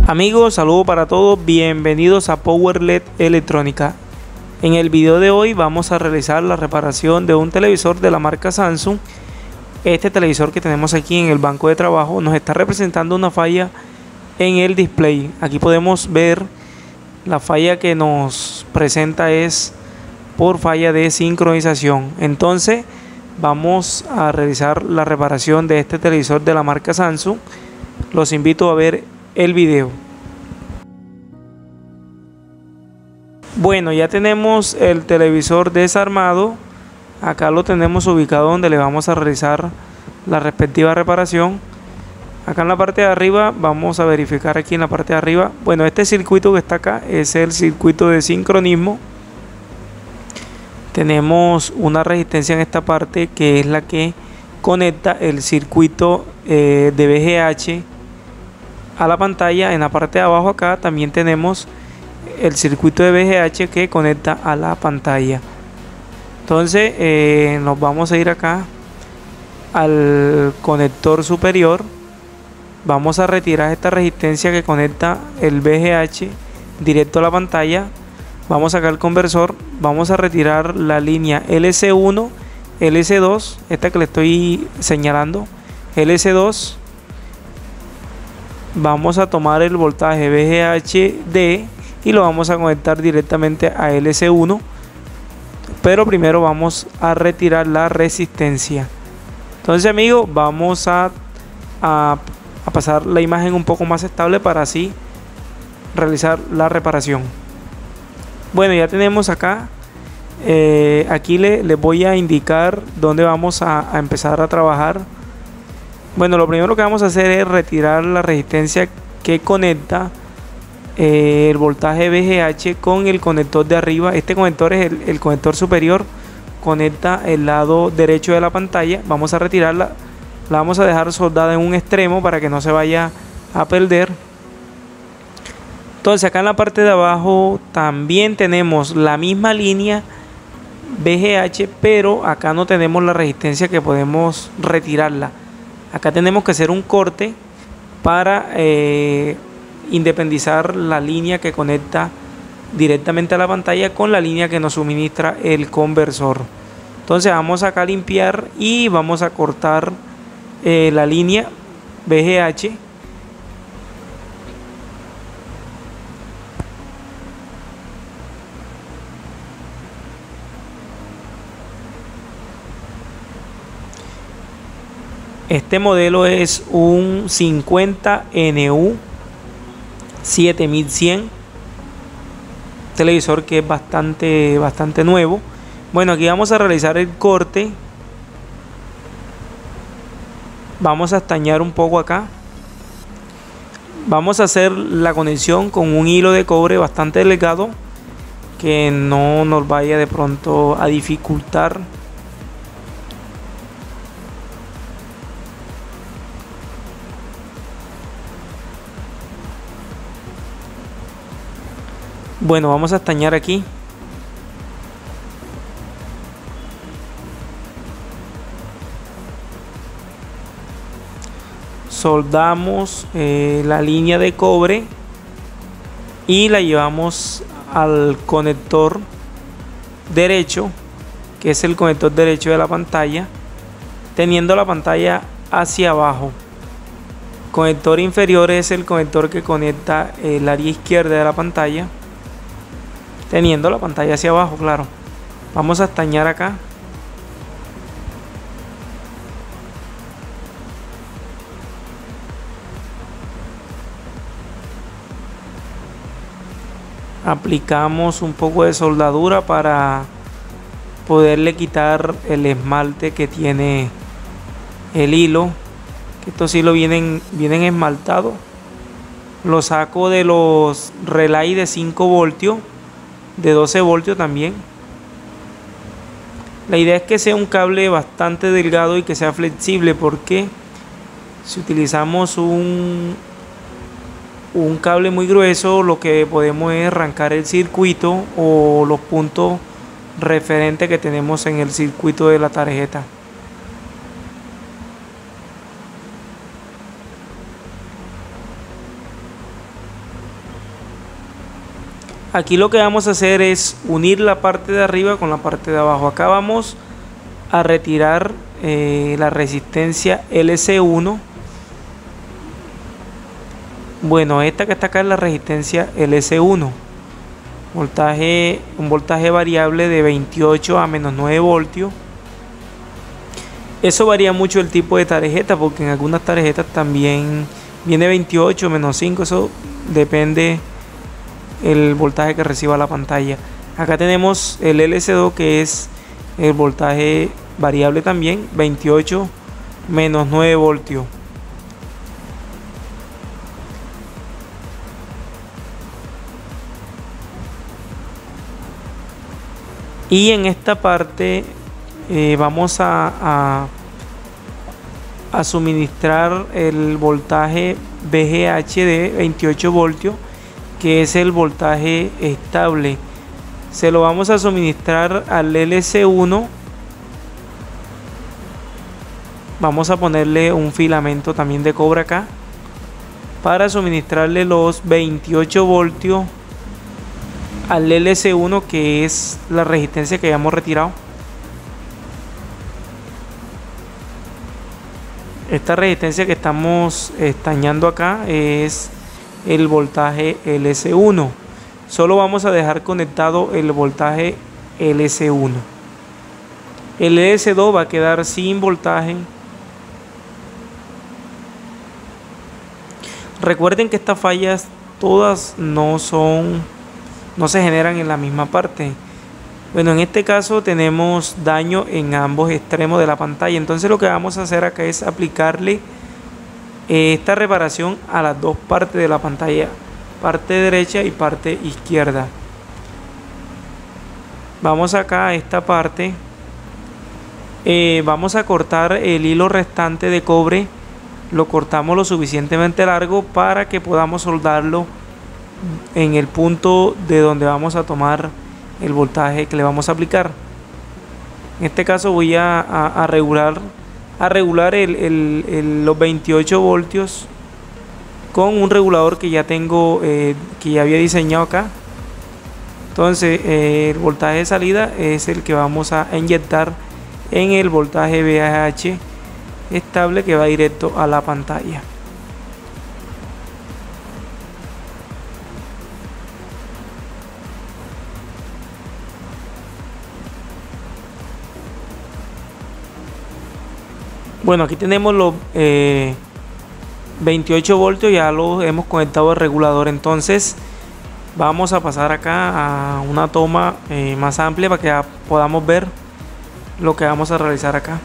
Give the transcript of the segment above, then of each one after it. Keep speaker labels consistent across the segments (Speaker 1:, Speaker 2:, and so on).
Speaker 1: Amigos, saludos para todos, bienvenidos a PowerLED Electrónica. En el video de hoy vamos a realizar la reparación de un televisor de la marca Samsung. Este televisor que tenemos aquí en el banco de trabajo nos está representando una falla en el display. Aquí podemos ver la falla que nos presenta es por falla de sincronización. Entonces vamos a realizar la reparación de este televisor de la marca Samsung. Los invito a ver el video. Bueno, ya tenemos el televisor desarmado. Acá lo tenemos ubicado donde le vamos a realizar la respectiva reparación. Acá en la parte de arriba vamos a verificar aquí en la parte de arriba. Bueno, este circuito que está acá es el circuito de sincronismo. Tenemos una resistencia en esta parte que es la que conecta el circuito de VGH a la pantalla. En la parte de abajo acá también tenemos el circuito de VGH que conecta a la pantalla. Entonces nos vamos a ir acá al conector superior. Vamos a retirar esta resistencia que conecta el VGH directo a la pantalla. Vamos a sacar el conversor. Vamos a retirar la línea LC1, LC2, esta que le estoy señalando, LC2. Vamos a tomar el voltaje VGHD y lo vamos a conectar directamente a LC1, pero primero vamos a retirar la resistencia. Entonces, amigos, vamos a pasar la imagen un poco más estable para así realizar la reparación. Bueno, ya tenemos acá, aquí les voy a indicar dónde vamos a empezar a trabajar. Bueno, lo primero que vamos a hacer es retirar la resistencia que conecta el voltaje VGH con el conector de arriba. Este conector es el conector superior, conecta el lado derecho de la pantalla. Vamos a retirarla, la vamos a dejar soldada en un extremo para que no se vaya a perder. Entonces acá en la parte de abajo también tenemos la misma línea VGH, pero acá no tenemos la resistencia que podemos retirarla. Acá tenemos que hacer un corte para independizar la línea que conecta directamente a la pantalla con la línea que nos suministra el conversor. Entonces vamos acá a limpiar y vamos a cortar la línea VGH. Este modelo es un 50NU 7100, televisor que es bastante nuevo. Bueno, aquí vamos a realizar el corte. Vamos a estañar un poco acá. Vamos a hacer la conexión con un hilo de cobre bastante delgado que no nos vaya de pronto a dificultar. Bueno, vamos a estañar aquí. Soldamos la línea de cobre y la llevamos al conector derecho, que es el conector derecho de la pantalla, teniendo la pantalla hacia abajo. Conector inferior es el conector que conecta el área izquierda de la pantalla, teniendo la pantalla hacia abajo, claro. Vamos a estañar acá. Aplicamos un poco de soldadura para poderle quitar el esmalte que tiene el hilo, que estos hilos vienen esmaltados. Lo saco de los relays de 5 voltios, de 12 voltios también. La idea es que sea un cable bastante delgado y que sea flexible, porque si utilizamos un cable muy grueso, lo que podemos es arrancar el circuito o los puntos referentes que tenemos en el circuito de la tarjeta. Aquí lo que vamos a hacer es unir la parte de arriba con la parte de abajo. Acá vamos a retirar la resistencia LC1. Bueno, esta que está acá es la resistencia LC1. Un voltaje variable de 28 a menos 9 voltios. Eso varía mucho el tipo de tarjeta, porque en algunas tarjetas también viene 28 menos 5. Eso depende el voltaje que reciba la pantalla. Acá tenemos el LC2, que es el voltaje variable también, 28 menos 9 voltios. Y en esta parte vamos a suministrar el voltaje VGH de 28 voltios, que es el voltaje estable. Se lo vamos a suministrar al LC1. Vamos a ponerle un filamento también de cobre acá para suministrarle los 28 voltios al LC1, que es la resistencia que ya hemos retirado. Esta resistencia que estamos estañando acá es el voltaje LC1. Solo vamos a dejar conectado el voltaje LC1. El LC2 va a quedar sin voltaje. Recuerden que estas fallas todas no se generan en la misma parte. Bueno, en este caso tenemos daño en ambos extremos de la pantalla. Entonces lo que vamos a hacer acá es aplicarle esta reparación a las dos partes de la pantalla, parte derecha y parte izquierda. Vamos acá a esta parte. Vamos a cortar el hilo restante de cobre. Lo cortamos lo suficientemente largo para que podamos soldarlo en el punto de donde vamos a tomar el voltaje que le vamos a aplicar. En este caso voy a regular los 28 voltios con un regulador que ya tengo, que ya había diseñado acá. Entonces el voltaje de salida es el que vamos a inyectar en el voltaje VGH estable, que va directo a la pantalla. Bueno, aquí tenemos los 28 voltios, ya los hemos conectado al regulador. Entonces vamos a pasar acá a una toma más amplia para que podamos ver lo que vamos a realizar acá.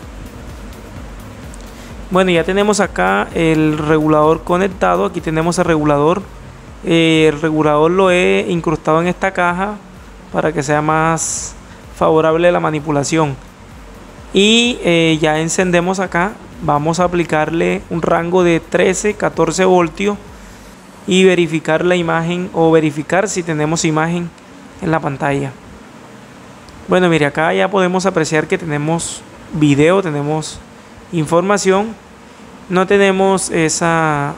Speaker 1: Bueno, ya tenemos acá el regulador conectado. Aquí tenemos el regulador. El regulador lo he incrustado en esta caja para que sea más favorable la manipulación. Y ya encendemos acá. Vamos a aplicarle un rango de 13-14 voltios y verificar la imagen, o verificar si tenemos imagen en la pantalla. Bueno, mire, acá ya podemos apreciar que tenemos video, tenemos información. No tenemos esas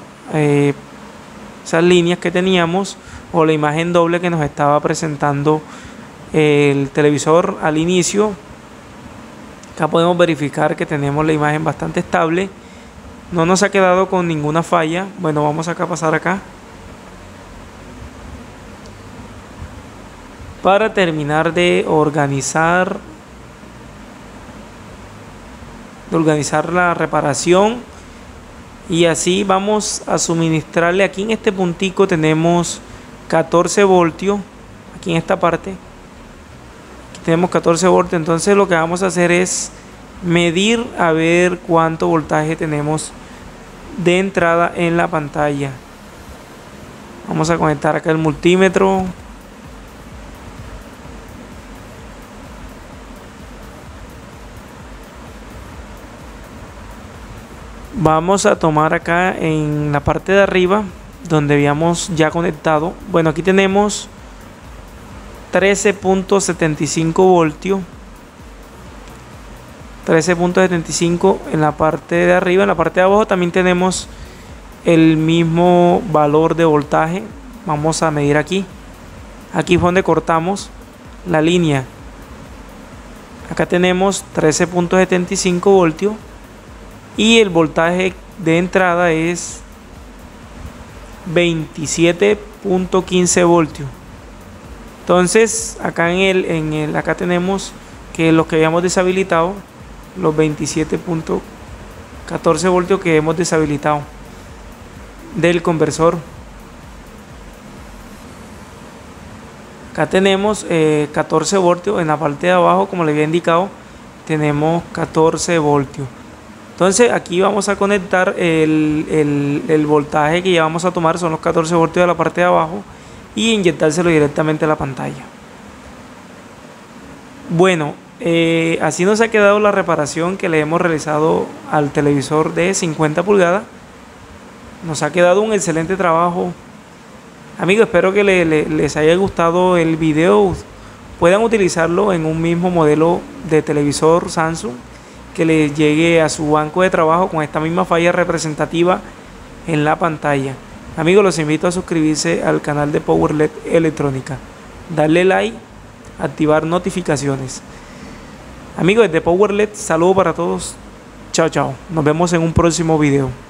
Speaker 1: líneas que teníamos, o la imagen doble que nos estaba presentando el televisor al inicio. Acá podemos verificar que tenemos la imagen bastante estable. No nos ha quedado con ninguna falla. Bueno, vamos acá a pasar acá para terminar de organizar la reparación. Y así vamos a suministrarle. Aquí en este puntico tenemos 14 voltios. Aquí en esta parte aquí tenemos 14 voltios. Entonces lo que vamos a hacer es medir a ver cuánto voltaje tenemos de entrada en la pantalla. Vamos a conectar acá el multímetro. Vamos a tomar acá en la parte de arriba donde habíamos ya conectado. Bueno, aquí tenemos 13.75 voltios. 13.75 en la parte de arriba. En la parte de abajo también tenemos el mismo valor de voltaje. Vamos a medir aquí. Aquí fue donde cortamos la línea. Acá tenemos 13.75 voltios y el voltaje de entrada es 27.15 voltios. Entonces acá acá tenemos que los que habíamos deshabilitado, los 27.14 voltios que hemos deshabilitado del conversor. Acá tenemos 14 voltios en la parte de abajo, como les había indicado, tenemos 14 voltios. Entonces aquí vamos a conectar el voltaje que ya vamos a tomar, son los 14 voltios de la parte de abajo, y inyectárselo directamente a la pantalla. Bueno, así nos ha quedado la reparación que le hemos realizado al televisor de 50 pulgadas. Nos ha quedado un excelente trabajo. Amigos, espero que les haya gustado el video. Puedan utilizarlo en un mismo modelo de televisor Samsung que les llegue a su banco de trabajo con esta misma falla representativa en la pantalla. Amigos, los invito a suscribirse al canal de PowerLED Electrónica, darle like, activar notificaciones. Amigos, desde PowerLED, saludos para todos. Chao, chao. Nos vemos en un próximo video.